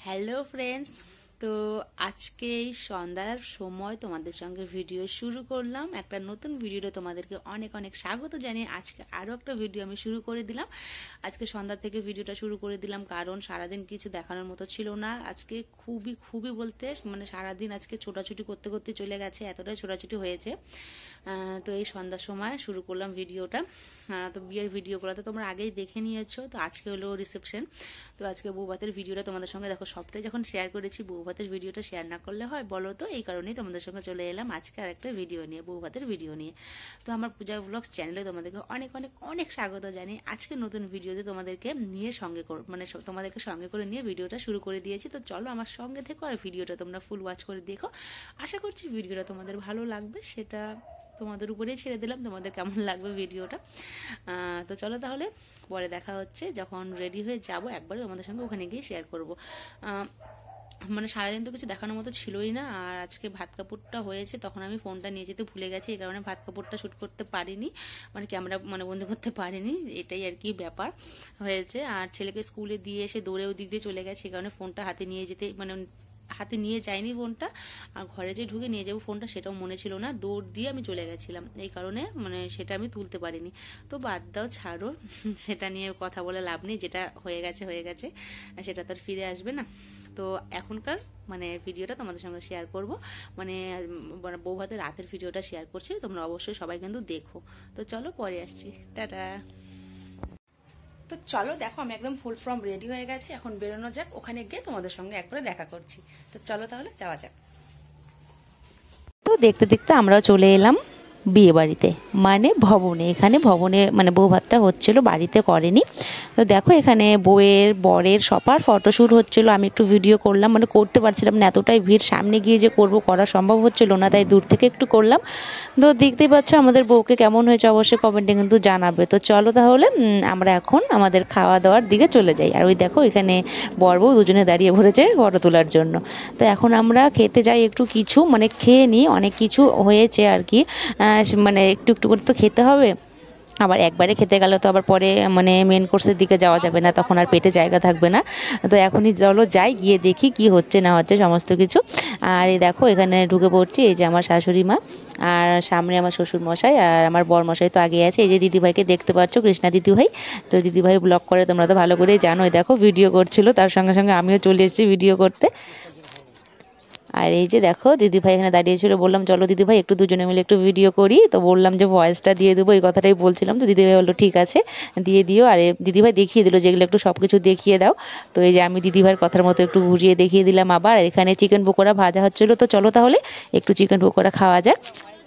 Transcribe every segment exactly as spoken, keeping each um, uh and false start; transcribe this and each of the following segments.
Hello friends, তো আজকে এই সন্ধ্যার সময় তোমাদের সঙ্গে ভিডিও শুরু করলাম। একটা নতুন ভিডিওতে তোমাদেরকে অনেক অনেক স্বাগত জানিয়ে আজকে আরও একটা ভিডিও আমি শুরু করে দিলাম। আজকে সন্ধ্যা থেকে ভিডিওটা শুরু করে দিলাম কারণ সারাদিন কিছু দেখানোর মতো ছিল না। আজকে খুবই খুবই বলতে মানে সারাদিন আজকে ছোটাছুটি করতে করতে চলে গেছে, এতটাই ছোটাছুটি হয়েছে। তো এই সন্ধ্যার সময় শুরু করলাম ভিডিওটা। তো বিয়ের ভিডিওগুলো তো তোমরা আগেই দেখে নিয়েছো। তো আজকে হলো রিসেপশন। তো আজকে বৌভাতের ভিডিওটা তোমাদের সঙ্গে দেখো সবটাই যখন শেয়ার করেছি, বৌভাতের ভিডিওটা শেয়ার না করলে হয় বলো? তো এই কারণেই তোমাদের সঙ্গে চলে এলাম আজকে আর একটা ভিডিও নিয়ে, বৌভাতের ভিডিও নিয়ে। তো আমার পূজা ব্লগস চ্যানেলে তোমাদেরকে অনেক অনেক অনেক স্বাগত জানি। আজকে নতুন ভিডিওতে তোমাদেরকে নিয়ে সঙ্গে মানে তোমাদেরকে সঙ্গে করে নিয়ে ভিডিওটা শুরু করে দিয়েছি। তো চলো আমার সঙ্গে থেকো আর ভিডিওটা তোমরা ফুল ওয়াচ করে দেখো। আশা করছি ভিডিওটা তোমাদের ভালো লাগবে, সেটা তোমাদের উপরেই ছেড়ে দিলাম তোমাদের কেমন লাগবে ভিডিওটা। তো চলো তাহলে পরে দেখা হচ্ছে, যখন রেডি হয়ে যাব একবারে তোমাদের সঙ্গে ওখানে গিয়ে শেয়ার করব। মানে সারাদিন তো কিছু দেখানোর মতো ছিলই না, আর আজকে ভাত কাপড়টা হয়েছে তখন আমি ফোনটা নিয়ে যেতে ভুলে গেছি, এই কারণে ভাত কাপড়টা শ্যুট করতে পারিনি, মানে ক্যামেরা মানে বন্ধ করতে পারিনি, এটাই আর কি ব্যাপার হয়েছে। আর ছেলেকে স্কুলে দিয়ে এসে দৌড়েও দিক দিয়ে চলে গেছে, এই কারণে ফোনটা হাতে নিয়ে যেতে মানে হাতে নিয়ে যাইনি ফোনটা। আর ঘরে যে ঢুকে নিয়ে যাবো ফোনটা সেটাও মনে ছিল না, দৌড় দিয়ে আমি চলে গেছিলাম, এই কারণে মানে সেটা আমি তুলতে পারিনি। তো বাদ দাও, ছাড়ো, সেটা নিয়ে কথা বলে লাভ নেই, যেটা হয়ে গেছে হয়ে গেছে, সেটা তো আর ফিরে আসবে না। তো এখনকার মানে ভিডিওটা তোমাদের সঙ্গে শেয়ার করব, মানে বৌভাতের রাতের ভিডিওটা শেয়ার করছি, তোমরা অবশ্যই সবাই কিন্তু দেখো। তো চলো পরে আসছি, টাটা। তো চলো দেখো আমি একদম ফুল ফর্ম রেডি হয়ে গেছি, এখন বেরোনো যাক, ওখানে গিয়ে তোমাদের সঙ্গে একবারে দেখা করছি। তো চলো তাহলে যাওয়া যাক। তো দেখতে দেখতে আমরাও চলে এলাম বিয়ে বাড়িতে, মানে ভবনে। এখানে ভবনে মানে বৌভাতটা হচ্ছিল, বাড়িতে করেনি। তো দেখো এখানে বউয়ের বরের সবার ফটোশ্যুট হচ্ছিল, আমি একটু ভিডিও করলাম, মানে করতে পারছিলাম না, এতটাই ভিড়, সামনে গিয়ে যে করব করা সম্ভব হচ্ছিল না, তাই দূর থেকে একটু করলাম। তো দেখতেই পাচ্ছ আমাদের বউকে কেমন হয়েছে অবশ্যই কমেন্টে কিন্তু জানাবে। তো চলো তাহলে আমরা এখন আমাদের খাওয়া দাওয়ার দিকে চলে যাই। আর ওই দেখো এখানে বর বউ দুজনে দাঁড়িয়ে পড়েছে ফটো তোলার জন্য। তো এখন আমরা খেতে যাই একটু কিছু, মানে খেয়ে নিই, অনেক কিছু হয়েছে আর কি, মানে একটু একটু করে তো খেতে হবে, আবার একবারে খেতে গেলে তো আবার পরে মানে মেন কোর্সের দিকে যাওয়া যাবে না, তখন আর পেটে জায়গা থাকবে না। তো এখনই চলো যাই, গিয়ে দেখি কি হচ্ছে না হচ্ছে সমস্ত কিছু। আর এই দেখো এখানে ঢুকে পড়ছি, এই যে আমার শাশুড়ি মা, আর সামনে আমার শ্বশুর মশাই, আর আমার বর মশাই তো আগে আছে। এই যে দিদিভাইকে দেখতে পাচ্ছ, কৃষ্ণা দিদিভাই। তো দিদিভাই ব্লগ করে, তোমরা তো ভালো করেই জানো। দেখো ভিডিও করছিল, তার সঙ্গে সঙ্গে আমিও চলে এসেছি ভিডিও করতে। আর এই যে দেখো দিদিভাই এখানে দাঁড়িয়েছিল, বললাম চলো দিদিভাই একটু দুজনে মিলে একটু ভিডিও করি, তো বললাম যে ভয়েসটা দিয়ে দেবো, এই কথাটাই বলছিলাম। তো দিদিভাই বললো ঠিক আছে দিয়ে দিও। আর দিদিভাই দেখিয়ে দিল যেগুলো একটু সব কিছু দেখিয়ে দাও। তো এই যে আমি দিদিভাইয়ের কথার মতো একটু ঘুরিয়ে দেখিয়ে দিলাম। আবার এখানে চিকেন পকোড়া ভাজা হচ্ছিলো, তো চলো তাহলে একটু চিকেন পকোড়া খাওয়া যাক।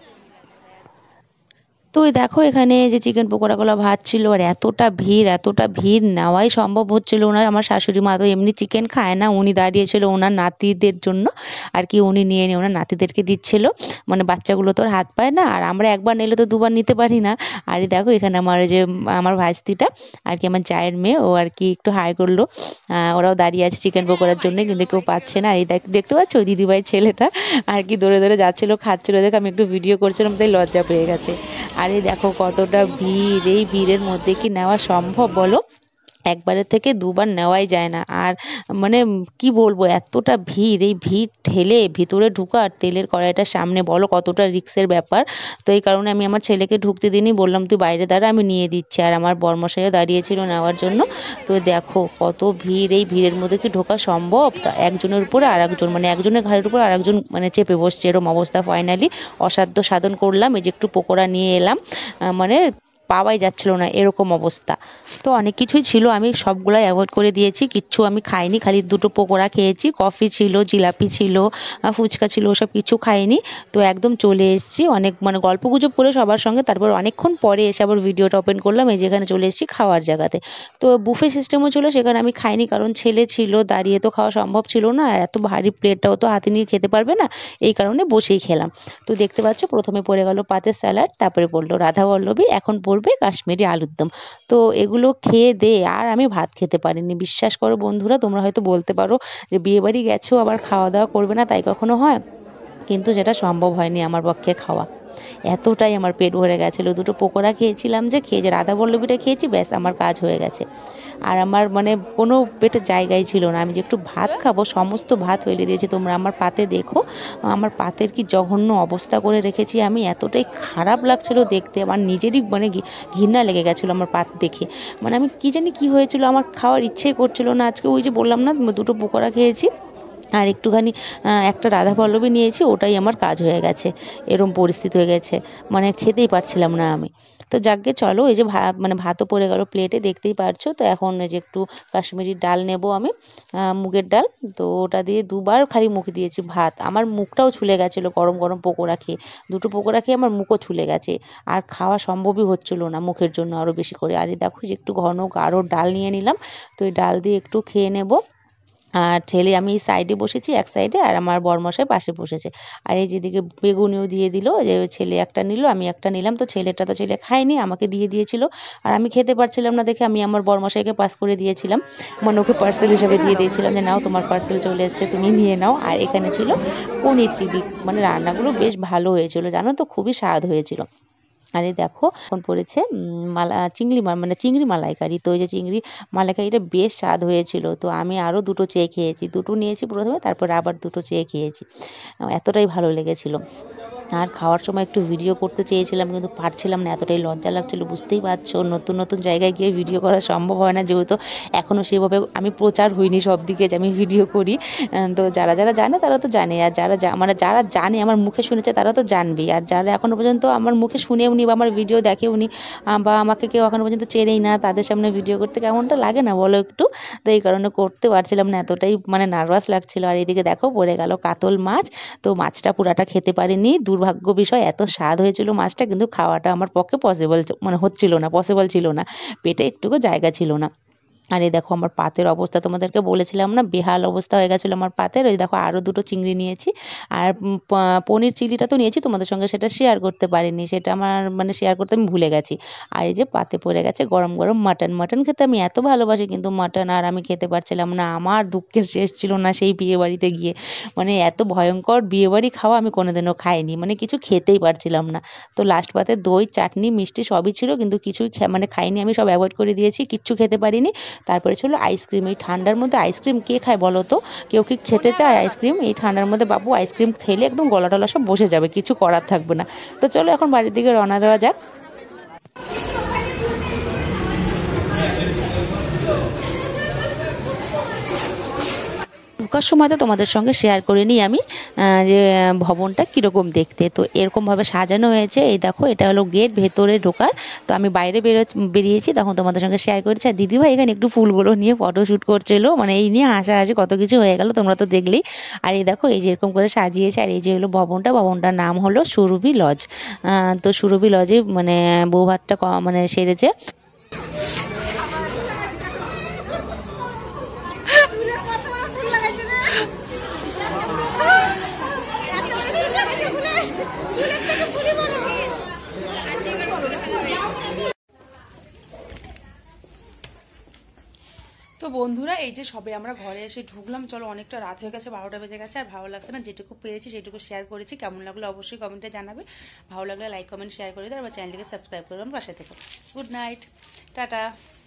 তো ওই দেখো এখানে যে চিকেন পকোড়াগুলো ভাজছিল, আর এতটা ভিড় এতটা ভিড় নেওয়াই সম্ভব হচ্ছিল না। আমার শাশুড়ি মা তো এমনি চিকেন খায় না, উনি দাঁড়িয়েছিল ওনার নাতিদের জন্য আর কি, উনি নিয়ে নিয়ে ওনার নাতিদেরকে দিচ্ছিল, মানে বাচ্চাগুলো তো আর হাত পায় না, আর আমরা একবার নিলে তো দুবার নিতে পারি না। আর দেখো এখানে আমার যে আমার ভাস্তিটা আর কি, আমার চায়ের মেয়ে, ও আর কি একটু হাই করলো, ওরাও দাঁড়িয়ে আছে চিকেন পকোড়ার জন্য, কিন্তু কেউ পাচ্ছে না। আর এই দেখতে পাচ্ছ ওই দিদিভাই ছেলেটা আর কি দৌড়ে দৌড়ে যাচ্ছিল, খাচ্ছিল, দেখে আমি একটু ভিডিও করছিলাম, তাই লজ্জা পেয়ে গেছে। আরে দেখো কতটা ভিড়, এই ভিড়ের মধ্যে কি নেওয়া সম্ভব বলো? একবারের থেকে দুবার নেওয়াই যায় না। আর মানে কি বলবো, এতটা ভিড়, এই ভিড় ঠেলে ভিতরে ঢুকা, আর তেলের কড়াইটার সামনে বলো কতটা রিক্সের ব্যাপার। তো এই কারণে আমি আমার ছেলেকে ঢুকতে দিইনি, বললাম তুই বাইরে দাঁড়া আমি নিয়ে দিচ্ছি। আর আমার বরমশাইও দাঁড়িয়েছিল নেওয়ার জন্য। তো দেখো কত ভিড়, এই ভিড়ের মধ্যে কি ঢোকা সম্ভব? একজনের উপরে আর একজন, মানে একজনের ঘাড়ের উপর আর একজন মানে চেপে বসছে, এরকম অবস্থা। ফাইনালি অসাধ্য সাধন করলাম, এই যে একটু পকোড়া নিয়ে এলাম, মানে পাওয়াই যাচ্ছিল না এরকম অবস্থা। তো অনেক কিছুই ছিল, আমি সবগুলাই অ্যাভয়েড করে দিয়েছি, কিচ্ছু আমি খাইনি, খালি দুটো পকোড়া খেয়েছি, কফি ছিল, জিলাপি ছিল, ফুচকা ছিল, ওসব কিছু খাইনি। তো একদম চলে এসেছি, অনেক মানে গল্প গুজব করে সবার সঙ্গে, তারপর অনেকক্ষণ পরে এসে আবার ভিডিওটা ওপেন করলাম, এই যেখানে চলে এসেছি খাওয়ার জায়গাতে। তো বুফে সিস্টেমও ছিল, সেখানে আমি খাইনি, কারণ ছেলে ছিল, দাঁড়িয়ে তো খাওয়া সম্ভব ছিল না, আর এত ভারী প্লেটটাও তো হাতে নিয়ে খেতে পারবে না, এই কারণে বসেই খেলাম। তো দেখতে পাচ্ছ প্রথমে পড়ে গেল পাতের স্যালাড, তারপরে পড়লো রাধাবল্লভী, এখন পড়বে কাশ্মীরি আলুর দম। তো এগুলো খেয়ে দে আর আমি ভাত খেতে পারিনি। বিশ্বাস করো বন্ধুরা, তোমরা হয়তো বলতে পারো যে বিয়ে বাড়ি গেছো আবার খাওয়া দাওয়া করবে না, তাই কখনো হয়? কিন্তু সেটা সম্ভব হয়নি আমার পক্ষে খাওয়া। এতটাই আমার পেট ভরে গেছিলো। দুটো পকোড়া খেয়েছিলাম, যে খেয়ে যে রাধা বল্লভীটা খেয়েছি, ব্যাস আমার কাজ হয়ে গেছে। আর আমার মানে কোনো পেটে জায়গায় ছিল না, আমি যে একটু ভাত খাবো সমস্ত ভাত ফেলে দিয়েছি। তোমরা আমার পাতে দেখো, আমার পাতের কি জঘন্য অবস্থা করে রেখেছি আমি, এতটাই খারাপ লাগছিল দেখতে, আমার নিজেরই মানে ঘৃণা লেগে গেছিলো আমার পাত দেখে। মানে আমি কি জানি কি হয়েছিল, আমার খাওয়ার ইচ্ছেই করছিল না আজকে। ওই যে বললাম না, দুটো পকোড়া খেয়েছি আর একটুখানি একটা রাধা পল্লবী নিয়েছি, ওটাই আমার কাজ হয়ে গেছে। এরম পরিস্থিতি হয়ে গেছে, মানে খেতেই পারছিলাম না আমি। তো যাকগে চলো, এই যে ভাত মানে ভাতও পড়ে গেল প্লেটে, দেখতেই পারছো। তো এখন এই যে একটু কাশ্মীরি ডাল নেব আমি, মুগের ডাল। তো ওটা দিয়ে দুবার খালি মুখে দিয়েছি ভাত, আমার মুখটাও ছুলে গেছিলো গরম গরম পকোড়া খেয়ে। দুটো পকোড়া খেয়ে আমার মুখও ছুলে গেছে, আর খাওয়া সম্ভবই হচ্ছিল না মুখের জন্য আরও বেশি করে। আর দেখো যে একটু ঘন গাঢ় ডাল নিয়ে নিলাম, তো এই ডাল দিয়ে একটু খেয়ে নেব। আর ছেলে আমি সাইডে বসেছি এক সাইডে, আর আমার বরমশাই পাশে বসেছে। আর এই যেদিকে বেগুনিও দিয়ে দিল, যে ছেলে একটা নিল আমি একটা নিলাম। তো ছেলেটা তো ছেলে খায়নি, আমাকে দিয়ে দিয়েছিল। আর আমি খেতে পারছিলাম না দেখে আমি আমার বরমশাইকে পাস করে দিয়েছিলাম, মানে ওকে পার্সেল হিসেবে দিয়ে দিয়েছিলাম, যে নাও তোমার পার্সেল চলে এসছে, তুমি নিয়ে নাও। আর এখানে ছিল পনির চিলি, মানে রান্নাগুলো বেশ ভালো হয়েছিল জানো তো, খুবই স্বাদ হয়েছিল। আর এই দেখো এখন পড়েছে মালা চিংড়ি মানে চিংড়ি মালাইকারি। তো ওই যে চিংড়ি মালাইকারিটা বেশ স্বাদ হয়েছিল। তো আমি আরও দুটো চেয়ে খেয়েছি, দুটো নিয়েছি প্রথমে, তারপরে আবার দুটো চেয়ে খেয়েছি, এতটাই ভালো লেগেছিল। আর খাওয়ার সময় একটু ভিডিও করতে চেয়েছিলাম, কিন্তু পারছিলাম না, এতটাই লজ্জা লাগছিল। বুঝতেই পারছো নতুন নতুন জায়গায় গিয়ে ভিডিও করা সম্ভব হয় না, যেহেতু এখনও সেভাবে আমি প্রচার হইনি সব দিকে যে আমি ভিডিও করি। তো যারা যারা জানে তারা তো জানে, আর যারা মানে যারা জানে আমার মুখে শুনেছে তারা তো জানবেই, আর যারা এখনও পর্যন্ত আমার মুখে শুনেও নি বা আমার ভিডিও দেখেও নি, বা আমাকে কেউ এখনও পর্যন্ত চেনেই না, তাদের সামনে ভিডিও করতে কেমনটা লাগে না বলো একটু। তো এই কারণে করতে পারছিলাম না, এতটাই মানে নার্ভাস লাগছিল। আর এদিকে দেখো পড়ে গেল কাতল মাছ, তো মাছটা পুরাটা খেতে পারিনি, দুর্ভাগ্য বিষয়। এত স্বাদ হয়েছিল মাছটা, কিন্তু খাওয়াটা আমার পক্ষে পসিবল মানে হচ্ছিল না, পসিবল ছিল না, পেটে একটুকু জায়গা ছিল না। আর এই দেখো আমার পাতের অবস্থা, তোমাদেরকে বলেছিলাম না বেহাল অবস্থা হয়ে গেছিলো আমার পাতের। ওই দেখো আরও দুটো চিংড়ি নিয়েছি, আর পনির চিলিটা তো নিয়েছি, তোমাদের সঙ্গে সেটা শেয়ার করতে পারিনি, সেটা আমার মানে শেয়ার করতে আমি ভুলে গেছি। আর এই যে পাতে পড়ে গেছে গরম গরম মাটন। মাটন খেতে আমি এত ভালোবাসি, কিন্তু মাটন আর আমি খেতে পারছিলাম না, আমার দুঃখের শেষ ছিল না সেই বিয়েবাড়িতে গিয়ে। মানে এত ভয়ঙ্কর বিয়েবাড়ি খাওয়া আমি কোনোদিনও খাইনি, মানে কিছু খেতেই পারছিলাম না। তো লাস্ট পাতে দই চাটনি মিষ্টি সবই ছিল, কিন্তু কিছুই মানে খাইনি আমি, সব অ্যাভয়েড করে দিয়েছি, কিচ্ছু খেতে পারিনি। তারপরে ছিল আইসক্রিম, এই ঠান্ডার মধ্যে আইসক্রিম কে খায় বলো তো, কেউ কি খেতে চায় আইসক্রিম এই ঠান্ডার মধ্যে? বাবু আইসক্রিম খেলে একদম গলা টলা সব বসে যাবে, কিছু করার থাকবে না। তো চলো এখন বাড়ির দিকে রওনা দেওয়া যাক। ঢোকার সময় তো তোমাদের সঙ্গে শেয়ার করে নিই আমি যে ভবনটা কীরকম দেখতে। তো এরকমভাবে সাজানো হয়েছে, এই দেখো এটা হলো গেট ভেতরে ঢোকার। তো আমি বাইরে বেরো বেরিয়েছি তখন তোমাদের সঙ্গে শেয়ার করেছি। আর দিদিভাই এখানে একটু ফুলগুলো নিয়ে ফটোশ্যুট করছিল, মানে এই নিয়ে হাসাহাসি কত কিছু হয়ে গেল, তোমরা তো দেখলেই। আর এই দেখো এই যে এরকম করে সাজিয়েছে। আর এই যে হলো ভবনটা, ভবনটার নাম হলো সুরভি লজ। তো সুরভি লজে মানে বউ ভাতটা মানে সেরেছে। তো বন্ধুরা এই যে সবে আমরা ঘরে এসে ঢুকলাম, চলো অনেকটা রাত হয়ে গেছে, বারোটা বেজে গেছে, আর ভালো লাগছে না, যেটুকু পেরেছি সেটুকু শেয়ার করেছি। কেমন লাগলো অবশ্যই কমেন্টে জানাবে, ভালো লাগলে লাইক কমেন্ট শেয়ার করে দাও, আমার চ্যানেলটিকে সাবস্ক্রাইব করে আমার পাশে থেকো। Good night, tata.